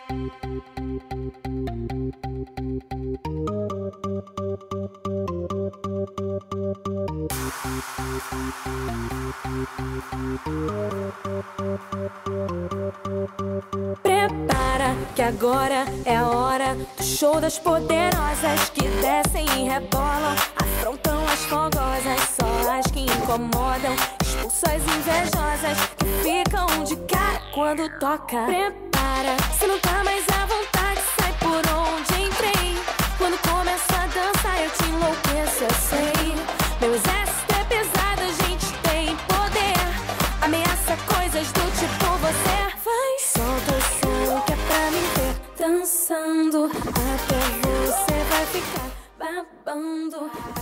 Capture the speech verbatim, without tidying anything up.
Prepara que agora é a hora do show das poderosas que descem e rebolam, afrontam as fogosas, só as que incomodam, expulsam as invejosas que ficam de cara quando toca. Prepara, se não tá mais à vontade, sai por onde entrei. Quando começo a dançar eu te enlouqueço, eu sei. Meu exército é pesado, a gente tem poder, ameaça coisas do tipo você. Vai, solta o som que é pra me ver dançando, até você vai ficar babando.